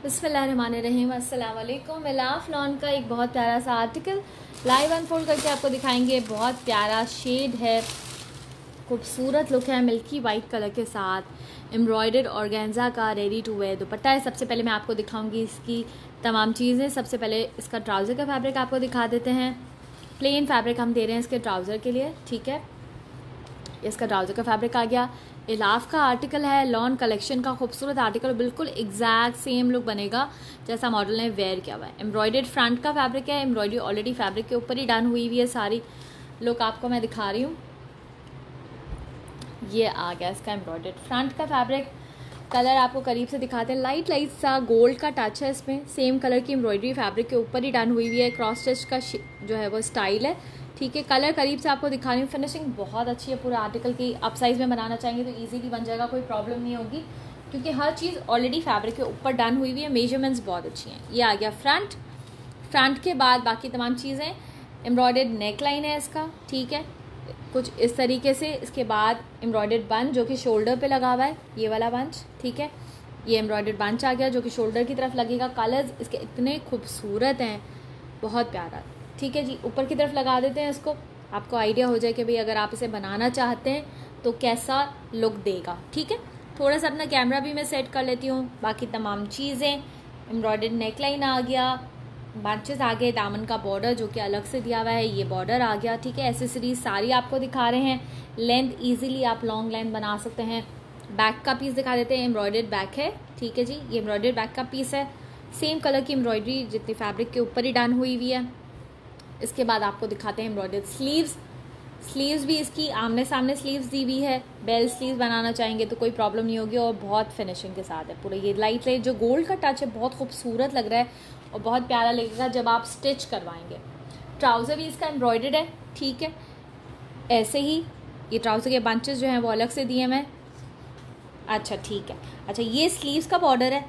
बिस्मिल्लाहिर्रहमानिर्रहीम। अस्सलाम वालेकुम। मिलाफ लॉन का एक बहुत प्यारा सा आर्टिकल लाइव अनफोल्ड करके आपको दिखाएंगे। बहुत प्यारा शेड है, खूबसूरत लुक है, मिल्की वाइट कलर के साथ एम्ब्रॉयडर्ड ऑर्गेन्जा का रेडी टू वेयर दुपट्टा है। सबसे पहले मैं आपको दिखाऊंगी इसकी तमाम चीज़ें। सबसे पहले इसका ट्राउज़र का फैब्रिक आपको दिखा देते हैं। प्लेन फैब्रिक हम दे रहे हैं इसके ट्राउज़र के लिए, ठीक है। इसका ट्राउज़र का फैब्रिक आ गया। इलाफ का आर्टिकल है, लॉन कलेक्शन का खूबसूरत आर्टिकल, बिल्कुल एग्जैक्ट सेम लुक बनेगा जैसा मॉडल ने वेयर किया हुआ है। एम्ब्रॉयडर्ड फ्रंट का फैब्रिक है, एम्ब्रॉयडरी ऑलरेडी फैब्रिक के ऊपर ही डन हुई हुई है। सारी लुक आपको मैं दिखा रही हूँ। ये आ गया इसका एम्ब्रॉयडर्ड फ्रंट का फैब्रिक। कलर आपको करीब से दिखाते हैं। लाइट लाइट सा गोल्ड का टच है इसमें। सेम कलर की एम्ब्रॉयडरी फैब्रिक के ऊपर ही डन हुई हुई है। क्रॉस स्टिच का जो है वो स्टाइल है, ठीक है। कलर करीब से आपको दिखा रही हूँ। फिनिशिंग बहुत अच्छी है पूरा आर्टिकल की। आप साइज़ में बनाना चाहेंगे तो इजीली बन जाएगा, कोई प्रॉब्लम नहीं होगी क्योंकि हर चीज़ ऑलरेडी फैब्रिक के ऊपर डन हुई हुई है। मेजरमेंट्स बहुत अच्छी हैं। ये आ गया फ्रंट के बाद बाकी तमाम चीज़ें। एम्ब्रॉयडर्ड नेक लाइन है इसका, ठीक है, कुछ इस तरीके से। इसके बाद एम्ब्रॉयडर्ड बंच जो कि शोल्डर पे लगा हुआ है, ये वाला बंच, ठीक है। ये एम्ब्रॉयडर्ड बंच आ गया जो कि शोल्डर की तरफ लगेगा। कलर्स इसके इतने खूबसूरत हैं, बहुत प्यारा, ठीक है जी। ऊपर की तरफ लगा देते हैं इसको, आपको आइडिया हो जाए कि भाई अगर आप इसे बनाना चाहते हैं तो कैसा लुक देगा, ठीक है। थोड़ा सा अपना कैमरा भी मैं सेट कर लेती हूँ। बाकी तमाम चीज़ें, एम्ब्रॉयडर्ड नेक लाइन आ गया, बंचेस आ गए, दामन का बॉर्डर जो कि अलग से दिया हुआ है, ये बॉर्डर आ गया, ठीक है। एसेसरीज सारी आपको दिखा रहे हैं। लेंथ इजीली आप लॉन्ग लेंथ बना सकते हैं। बैक का पीस दिखा देते हैं। एम्ब्रॉयडर्ड बैक है, ठीक है जी। ये एम्ब्रॉयडर्ड बैक का पीस है। सेम कलर की एम्ब्रॉयडरी जितनी फैब्रिक के ऊपर ही डन हुई हुई है। इसके बाद आपको दिखाते हैं एम्ब्रॉयडर्ड स्लीव्स भी इसकी आमने सामने स्लीव्स दी हुई है। बेल स्लीव्स बनाना चाहेंगे तो कोई प्रॉब्लम नहीं होगी और बहुत फिनिशिंग के साथ है पूरा। ये लाइट जो गोल्ड का टच है बहुत खूबसूरत लग रहा है और बहुत प्यारा लगेगा जब आप स्टिच करवाएंगे। ट्राउज़र भी इसका एम्ब्रॉयडर्ड है, ठीक है। ऐसे ही ये ट्राउज़र के बंचेस जो हैं वो अलग से दिए मैं, अच्छा ठीक है। अच्छा, ये स्लीव्स का बॉर्डर है,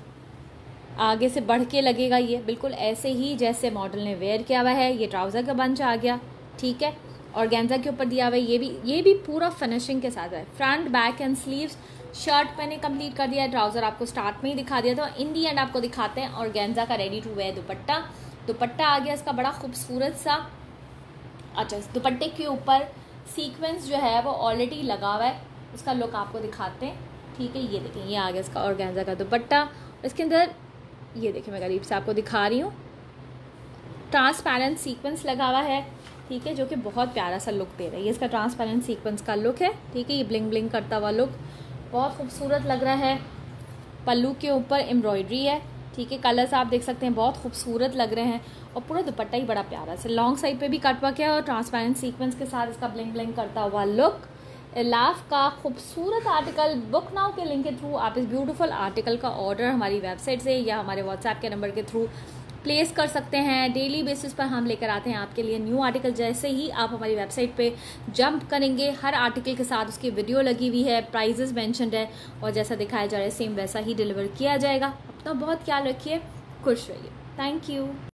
आगे से बढ़ के लगेगा ये बिल्कुल ऐसे ही जैसे मॉडल ने वेयर किया हुआ है। ये ट्राउज़र का बंच आ गया, ठीक है। ऑर्गेन्जा के ऊपर दिया हुआ है। ये भी पूरा फिनिशिंग के साथ है। Front back and sleeves. Shirt मैंने कंप्लीट कर दिया है, ट्राउज़र आपको स्टार्ट में ही दिखा दिया था। इन दी एंड आपको दिखाते हैं ऑर्गेन्जा का रेडी टू वेयर दुपट्टा आ गया इसका बड़ा खूबसूरत सा। अच्छा, इस दुपट्टे के ऊपर सीक्वेंस जो है वो ऑलरेडी लगा हुआ है, उसका लुक आपको दिखाते हैं, ठीक है। ये देखें, ये आ गया इसका ऑर्गेन्जा का दुपट्टा। इसके अंदर ये देखिए, मैं करीब से आपको दिखा रही हूँ, ट्रांसपेरेंट सीक्वेंस लगा हुआ है, ठीक है, जो कि बहुत प्यारा सा लुक दे रहा है। ये इसका ट्रांसपेरेंट सीक्वेंस का लुक है, ठीक है। ये ब्लिंग ब्लिंग करता हुआ लुक बहुत खूबसूरत लग रहा है। पल्लू के ऊपर एम्ब्रॉयडरी है, ठीक है। कलर्स आप देख सकते हैं बहुत खूबसूरत लग रहे हैं और पूरा दुपट्टा ही बड़ा प्यारा से लॉन्ग साइड पे भी कटवर्क है और ट्रांसपेरेंट सीक्वेंस के साथ इसका ब्लिंग ब्लिंग करता हुआ लुक। इलाफ का खूबसूरत आर्टिकल। बुक नाउ के लिंक के थ्रू आप इस ब्यूटीफुल आर्टिकल का ऑर्डर हमारी वेबसाइट से या हमारे व्हाट्सएप के नंबर के थ्रू प्लेस कर सकते हैं। डेली बेसिस पर हम लेकर आते हैं आपके लिए न्यू आर्टिकल। जैसे ही आप हमारी वेबसाइट पे जंप करेंगे, हर आर्टिकल के साथ उसकी वीडियो लगी हुई है, प्राइजेस मेंशन्ड है और जैसा दिखाया जा रहा है सेम वैसा ही डिलीवर किया जाएगा। अपना बहुत ख्याल रखिए, खुश रहिए। Thank you.